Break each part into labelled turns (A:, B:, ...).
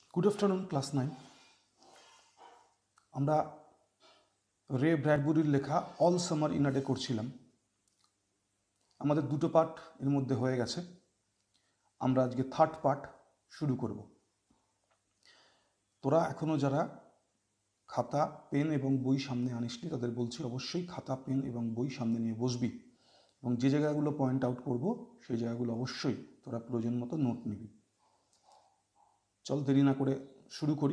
A: Good afternoon class 9। আমরা Ray ব্র্যাডবুরির লেখা All Summer in a Day করছিলাম। আমাদের দুটো পার্ট এর মধ্যে হয়ে গেছে। আমরা আজকে থার্ড পার্ট শুরু করব। তোরা এখনও যারা খাতা পেন এবং বই সামনে আনিসনি তাদের বলছি অবশ্যই খাতা পেন এবং বই সামনে নিয়ে বসবি, এবং যে জায়গাগুলো পয়েন্ট আউট করব সেই জায়গাগুলো অবশ্যই তোরা প্রয়োজন মতো নোট নিবি। চল দেরি না করে শুরু করি।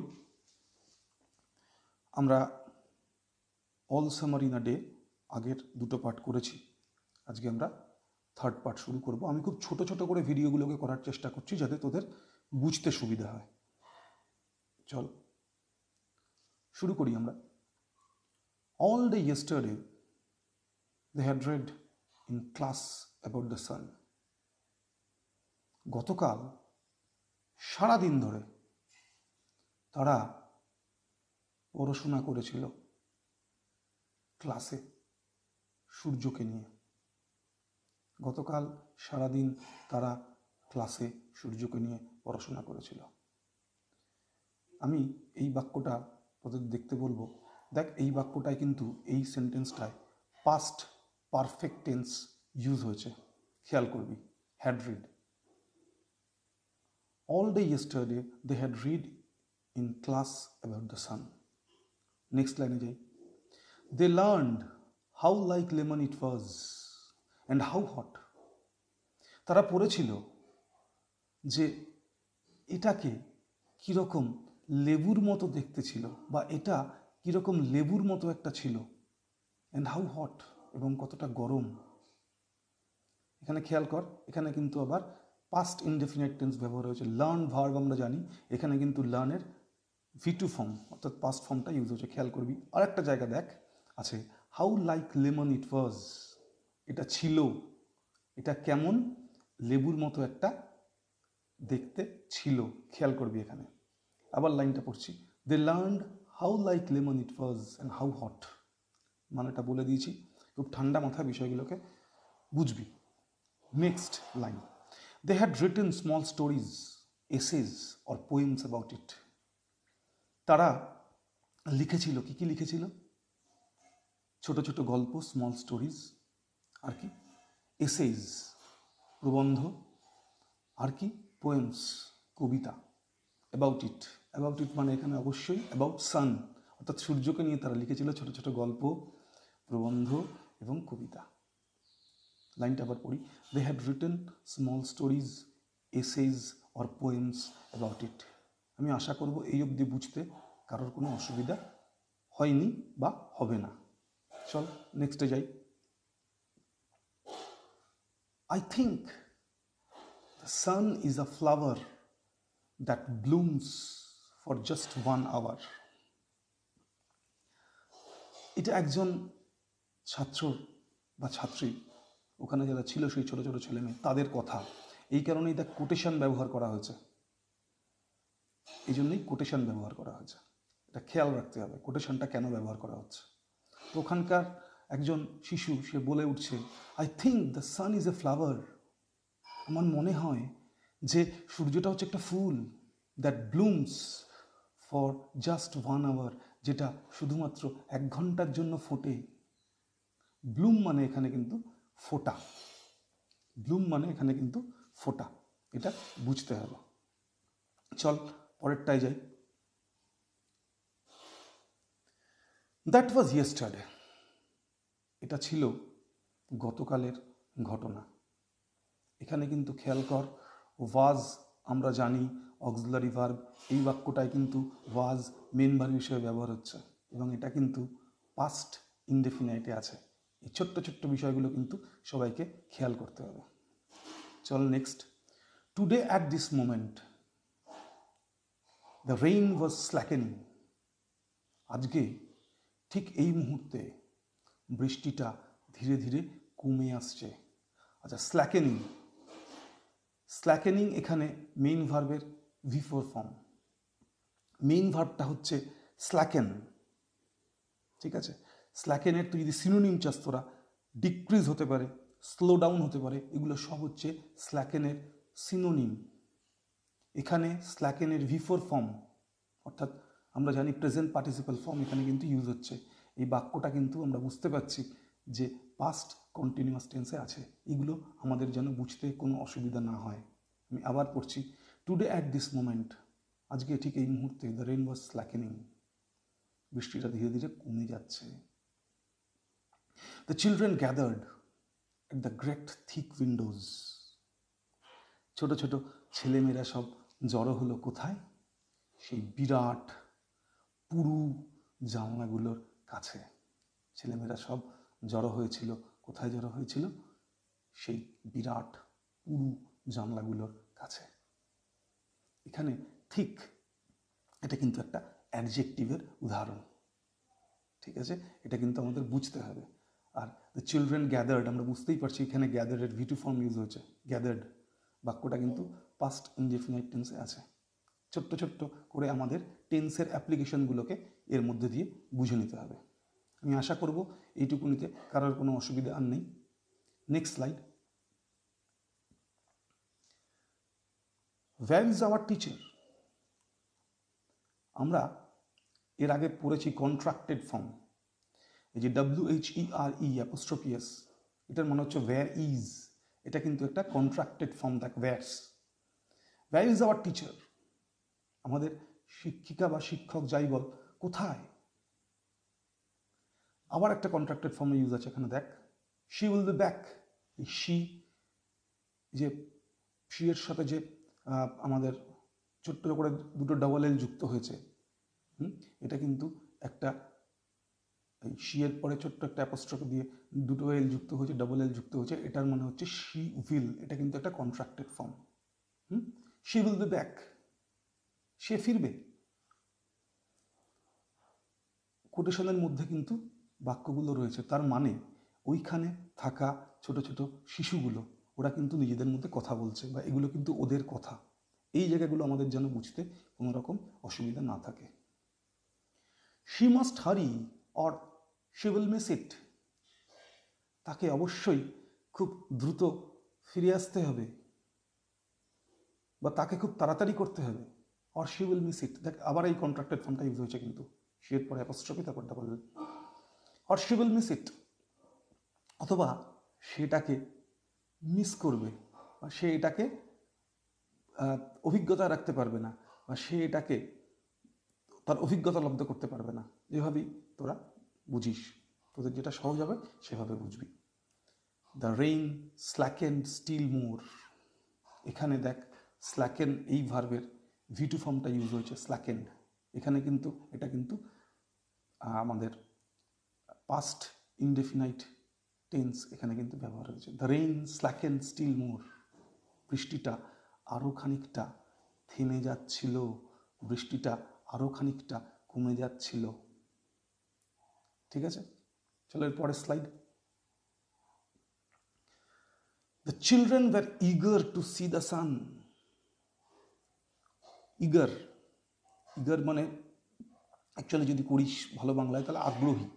A: আমরা All Summer in a Day আগের দুটো পার্ট করেছি, আজকে আমরা থার্ড পার্ট শুরু করব। আমি খুব ছোট ছোট করে ভিডিওগুলোকে করার চেষ্টা করছি যাতে তোদের বুঝতে সুবিধা হয়। চল শুরু করি আমরা। All day yesterday they had read in class about the sun. গতকাল সারাদিন ধরে তারা পড়াশোনা করেছিল ক্লাসে সূর্যকে নিয়ে। গতকাল সারাদিন তারা ক্লাসে সূর্যকে নিয়ে পড়াশোনা করেছিল। আমি এই বাক্যটা তোদের দেখতে বলবো। দেখ, এই বাক্যটায় কিন্তু এই সেন্টেন্সটায় পাস্ট পারফেক্ট টেন্স ইউজ হয়েছে, খেয়াল করবি। Had read, all day yesterday they had read in class about the sun. Next লাইনে যাই। They learned how like lemon it was and how hot. তারা পড়েছিল যে এটাকে কীরকম লেবুর মতো দেখতে ছিল, বা এটা কীরকম লেবুর মতো একটা ছিল, অ্যান্ড হাউ হট, এবং কতটা গরম। এখানে খেয়াল কর, এখানে কিন্তু আবার পাস্ট ইনডেফিনিট টেন্স ব্যবহার হয়েছে। লার্ন ভার্ব আমরা জানি, এখানে কিন্তু লার্নের V2 ফর্ম অর্থাৎ পাস্ট ফর্মটা ইউজ হয়েছে, খেয়াল করবি। আর একটা জায়গা দেখ আছে, how like lemon it was, এটা ছিল, এটা কেমন লেবুর মতো একটা দেখতে ছিল, খেয়াল করবি এখানে। আবার লাইনটা পড়ছি, they learned how like lemon it was and how hot. মানেটা বলে দিয়েছি, খুব ঠান্ডা মাথায় বিষয়গুলোকে বুঝবি। Next line, they had written small stories, essays or poems about it. তারা লিখেছিল, কি কি লিখেছিল? ছোট ছোট গল্প, স্মল স্টোরিজ, আর কি এসেজ প্রবন্ধ, আর কি পোয়েমস কবিতা। অ্যাবাউট ইট, অ্যাবাউট ইট মানে এখানে অবশ্যই অ্যাবাউট সান অর্থাৎ সূর্যকে নিয়ে তারা লিখেছিল ছোট ছোট গল্প, প্রবন্ধ এবং কবিতা। লাইনটা আবার পড়ি, they had written small stories, essays or poems about it. আমি আশা করব এই অবধি বুঝতে কারোর কোনো অসুবিধা হয়নি বা হবে না। চল নেক্সটে যাই। I think the sun is a flower that blooms for just 1 hour. এটা একজন ছাত্র বা ছাত্রী, ওখানে যারা ছিল সেই ছোট ছোট ছেলে মেয়ে, তাদের কথা। এই কারণেই দেখ কোটেশন ব্যবহার করা হয়েছে, এই জন্যই কোটেশন ব্যবহার করা হয়েছে। এটা খেয়াল রাখতে হবে কোটেশনটা কেন ব্যবহার করা হচ্ছে। তো ওখানকার একজন শিশু সে বলে উঠছে, I think the sun is a flower. আমার মনে হয় যে সূর্যটা হচ্ছে একটা ফুল, that blooms for just 1 hour, যেটা শুধুমাত্র 1 ঘন্টার জন্য ফোটে। ব্লুম মানে এখানে কিন্তু ফোটা, ব্লুম মানে এখানে কিন্তু ফোটা, এটা বুঝতে হবে। চল পরেরটায় যাই। দ্যাট ওয়াজ ইয়েস্টারডে, এটা ছিল গতকালের ঘটনা। এখানে কিন্তু খেয়াল কর, ওয়াজ আমরা জানি অক্সিলারি ভার্ব, এই বাক্যটায় কিন্তু ওয়াজ মেন ভার্ব হিসেবে ব্যবহার হচ্ছে, এবং এটা কিন্তু পাস্ট ইনডেফিনাইটে আছে। এই ছোট্ট ছোট্ট বিষয়গুলো কিন্তু সবাইকে খেয়াল করতে হবে। চল next, today at this moment the rain was slackening. আজকে ঠিক এই মুহূর্তে বৃষ্টিটা ধীরে ধীরে কমে আসছে। আচ্ছা, স্ল্যাকেনিং, স্ল্যাকেনিং এখানে মেইন ভার্বের V4 ফর্ম। মেইন ভার্বটা হচ্ছে স্ল্যাকেন, ঠিক আছে? স্ল্যাকেনের তুই যদি সিনোনিম চাস তোরা, ডিক্রিজ হতে পারে, স্লো ডাউন হতে পারে, এগুলো সব হচ্ছে স্ল্যাকেনের সিনোনিম। এখানে স্ল্যাকেনের V4 ফর্ম অর্থাৎ আমরা জানি প্রেজেন্ট পার্টিসিপাল ফর্ম এখানে কিন্তু ইউজ হচ্ছে। এই বাক্যটা কিন্তু আমরা বুঝতে পারছি যে পাস্ট কন্টিনিউয়াস টেন্সে আছে। এগুলো আমাদের যেন বুঝতে কোনো অসুবিধা না হয়। আমি আবার পড়ছি, টুডে অ্যাট দিস মোমেন্ট, আজকে ঠিক এই মুহূর্তে, দ্য রেন ওয়াজ স্ল্যাকেনিং, বৃষ্টিটা ধীরে ধীরে কমে যাচ্ছে। The children gathered at the great thick windows, ছোট ছোট ছেলেমেয়েরা সব জড়ো হলো কোথায়? সেই বিরাট পুরু জানলাগুলোর কাছে। ছেলেমেয়েরা সব জড়ো হয়েছিল কোথায়? জড়ো হয়েছিল সেই বিরাট পুরু জানলাগুলোর কাছে। এখানে ঠিক এটা কিন্তু একটা অ্যাডজেক্টিভের উদাহরণ, ঠিক আছে? এটা কিন্তু আমাদের বুঝতে হবে। আর দ্য চিলড্রেন গ্যাদার্ড, আমরা বুঝতেই পারছি এখানে গ্যাদার্ডের V2 ফর্ম ইউজ হয়েছে। গ্যাদার্ড বাক্যটা কিন্তু পাস্ট ইনডেফিনাইট টেন্সে আছে। ছোট্ট ছোট্ট করে আমাদের টেন্সের অ্যাপ্লিকেশনগুলোকে এর মধ্যে দিয়ে বুঝে নিতে হবে। আমি আশা করব এইটুকুনিতে কারোর কোনো অসুবিধা আর নেই। Next slide. Where is our teacher? আমরা এর আগে পড়েছি কন্ট্রাক্টেড ফর্ম, এই যে WHERE', এটার মনে হচ্ছে where is, এটা কিন্তু একটা কন্ট্রাক্টেড ফর্ম। দেখ, where is our teacher, আমাদের শিক্ষিকা বা শিক্ষক যাই বল, কোথায়? আবার একটা কন্ট্রাক্টেড ফর্মে ইউজ আছে এখানে, দেখ, she will be back। এই যে she এর সাথে যে আমাদের ছোট্ট করে দুটো ডবল এল যুক্ত হয়েছে, এটা কিন্তু একটা এই she এর পরে ছোট্ট একটা অ্যাপোস্ট্রফি দিয়ে দুটো এল যুক্ত হয়েছে, ডবল এল যুক্ত হয়েছে, এটার মানে হচ্ছে she will। এটা কিন্তু একটা contracted form. she will be back, সে ফিরবে। কোটেশনের মধ্যে কিন্তু বাক্যগুলো রয়েছে, তার মানে ওইখানে থাকা ছোট ছোট শিশুগুলো, ওরা কিন্তু নিজেদের মধ্যে কথা বলছে, বা এগুলো কিন্তু ওদের কথা। এই জায়গাগুলো আমাদের যেন বুঝতে কোনো রকম অসুবিধা না থাকে। she must hurry or she will miss it, তাকে অবশ্যই খুব দ্রুত ফিরে আসতে হবে, বা তাকে খুব তাড়াতাড়ি করতে হবে, or she will miss it। দেখ, আবার এই কন্ট্রাক্টেড ফর্মটা ইউজ হয়েছে কিন্তু, she এর পরে অ্যাপোস্ট্রফি, তারপর double L, or she will miss it, অথবা সেটাকে মিস করবে, বা সে এটাকে অভিজ্ঞতা রাখতে পারবে না, বা সে এটাকে তার অভিজ্ঞতা লব্ধ করতে পারবে না। যেভাবেই তোরা বুঝিস, তোদের যেটা সহজ হবে সেভাবে বুঝবি। The rain slackened still more, এখানে দেখ স্ল্যাকেন এই ভার্বের V2 ফর্মটা ইউজ হয়েছে, স্ল্যাকেন্ড। এখানে কিন্তু এটা কিন্তু আমাদের পাস্ট ইনডেফিনাইট টেন্স এখানে কিন্তু ব্যবহার হয়েছে। The rain slackened still more, বৃষ্টিটা আরও খানিকটা থেমে যাচ্ছিল, বৃষ্টিটা আরও খানিকটা কমে যাচ্ছিল। ঠিক আছে, চলো এর পরের slide. The children were eager to see the sun. Eager, eager মানে অ্যাকচুয়ালি যদি করিস ভালো বাংলায় তাহলে আগ্রহী।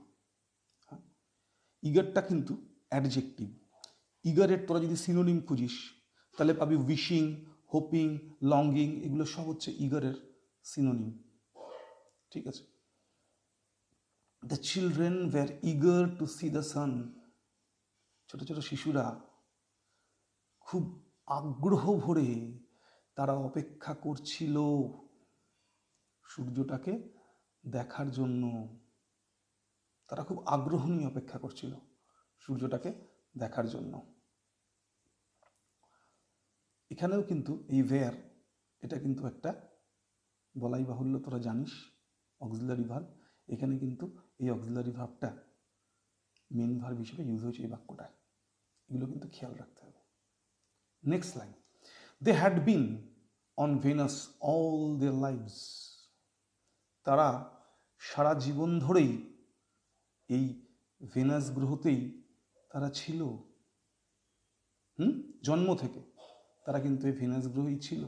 A: ইগারটা কিন্তু অ্যাডজেক্টিভ। ইগারের তোরা যদি সিনোনিম খুঁজিস তাহলে পাবি উইশিং, হোপিং, লঙ্গিং, এগুলো সব হচ্ছে ইগারের সিনোনিম। ঠিক আছে, the children were eager to see the sun, ছোট ছোট শিশুরা খুব আগ্রহ ভরে তারা অপেক্ষা করছিল সূর্যটাকে দেখার জন্য। তারা খুব আগ্রহ নিয়ে অপেক্ষা করছিল সূর্যটাকে দেখার জন্য। এখানেও কিন্তু এই ওয়্যার, এটা কিন্তু একটা বলাই বাহুল্য, তোরা জানিস অক্সিলারি ভার্ব। এখানে কিন্তু এই অক্সিলারি ভার্বটা মেন ভার্ব হিসেবে ইউজ হয়েছে এই বাক্যটায়। এগুলো কিন্তু খেয়াল রাখতে হবে। Next line, they had been on Venus all their lives, তারা সারা জীবন ধরেই এই ভেনাস গ্রহতেই তারা ছিল। জন্ম থেকে তারা কিন্তু এই ভেনাস গ্রহেই ছিল।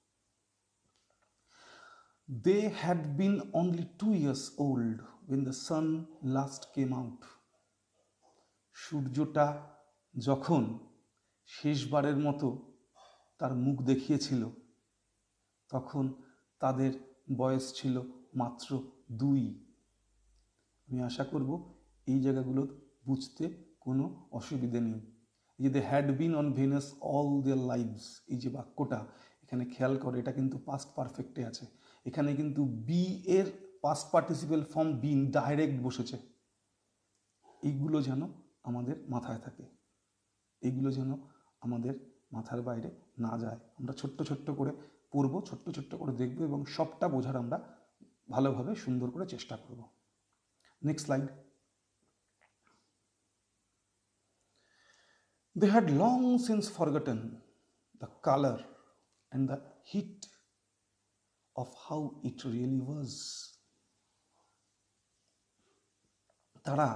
A: They had been only 2 years old when the sun last came out. সূর্যটা যখন শেষবারের মতো তার মুখ দেখিয়েছিল তখন তাদের বয়স ছিল মাত্র 2। আমি আশা করব এই জায়গাগুলো বুঝতে কোনো অসুবিধে নেই। এই যে they had been on Venus all their lives, এই যে বাক্যটা এখানে খেয়াল করে, এটা কিন্তু পাস্ট পারফেক্টে আছে। এখানে কিন্তু বি এর past participle form been direct বসেছে। এইগুলো যেন আমাদের মাথায় থাকে, এইগুলো যেন আমাদের মাথার বাইরে না যায়। আমরা ছোট্ট ছোট্ট করে পড়বো, ছোট্ট ছোট্ট করে দেখবো এবং সবটা বোঝার আমরা ভালোভাবে সুন্দর করে চেষ্টা করব। Next slide. They had long since forgotten the color and the heat of how it really was. তারা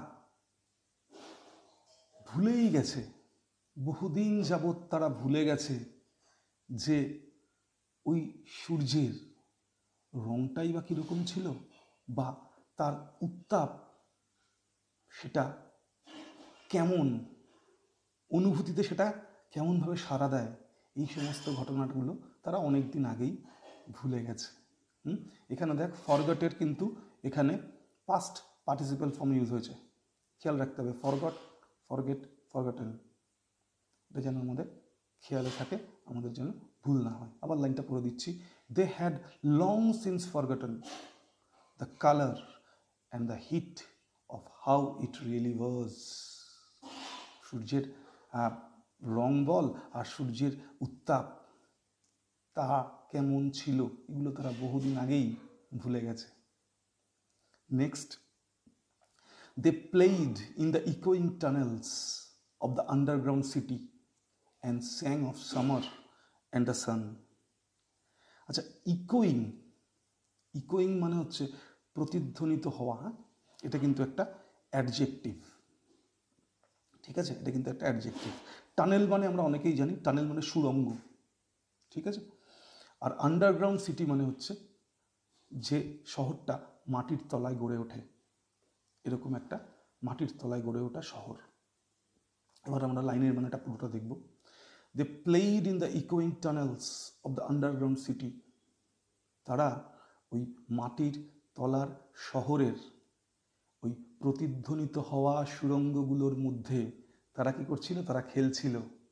A: ভুলেই গেছে, বহুদিন যাবৎ তারা ভুলে গেছে যে ওই সূর্যের রংটাই বা কীরকম ছিল, বা তার উত্তাপ সেটা কেমন, অনুভূতিতে সেটা কেমনভাবে সাড়া দেয়, এই সমস্ত ঘটনাগুলো তারা অনেক দিন আগেই ভুলে গেছে। এখানে দেখ ফরগটের কিন্তু এখানে পাস্ট পার্টিসিপাল ফর্ম ইউজ হয়েছে, খেয়াল রাখতে হবে। ফরগট, ফরগেট, ফরগটেন, এটা যেন আমাদের খেয়ালে থাকে, আমাদের যেন ভুল না হয়। আবার লাইনটা পড়ে দিচ্ছি। They had long since forgotten the colour and the heat of how it really was. সূর্যের রং বল আর সূর্যের উত্তাপ তা কেমন ছিল, এগুলো তারা বহুদিন আগেই ভুলে গেছে। Next, they played in the echoing tunnels of the underground city and sang of summer and the sun. আচ্ছা, ইকোয়িং, ইকোয়িং মানে হচ্ছে প্রতিধ্বনিত হওয়া। এটা কিন্তু একটা অ্যাডজেক্টিভ, ঠিক আছে, এটা কিন্তু একটা অ্যাডজেক্টিভ। টানেল মানে আমরা অনেকেই জানি, টানেল মানে সুড়ঙ্গ, ঠিক আছে। আর আন্ডারগ্রাউন্ড সিটি মানে হচ্ছে যে শহরটা মাটির তলায় গড়ে ওঠে, এরকম একটা মাটির তলায় গড়ে ওঠা শহর। এবার আমরা লাইনের মানেটা পুরোটা দেখব। দে প্লেইড ইন দ্য ইকোয়িং tunnels of the underground city. তারা ওই মাটির তলার শহরের ওই প্রতিধ্বনিত হওয়া সুড়ঙ্গগুলোর মধ্যে তারা কি করছিল, তারা খেলছিল।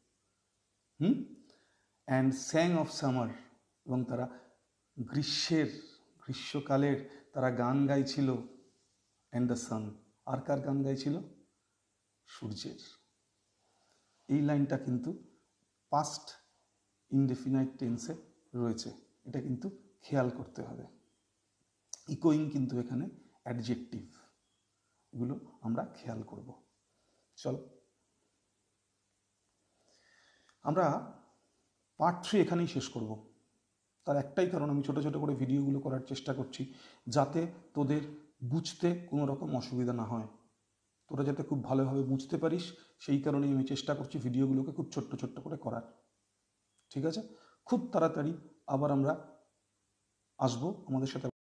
A: অ্যান্ড স্যাং অফ সামার, এবং তারা গ্রীষ্মকালের তারা গান গাইছিল। অ্যান্ড দ্য সান, আর কার গান গাইছিল? সূর্যের। এই লাইনটা কিন্তু পাস্ট ইনডেফিনাইট টেন্সে রয়েছে, এটা কিন্তু খেয়াল করতে হবে। ইকোয়িং কিন্তু এখানে অ্যাডজেক্টিভ, এগুলো আমরা খেয়াল করব। চলো আমরা পার্ট 3 এখানেই শেষ করব। তার একটাই কারণ, আমি ছোট ছোট করে ভিডিওগুলো করার চেষ্টা করছি যাতে তোদের বুঝতে কোনো রকম অসুবিধা না হয়, তোরা যাতে খুব ভালোভাবে বুঝতে পারিস, সেই কারণেই আমি চেষ্টা করছি ভিডিওগুলোকে খুব ছোট্ট ছোট্ট করে করার। ঠিক আছে, খুব তাড়াতাড়ি আবার আমরা আসবো, আমাদের সাথে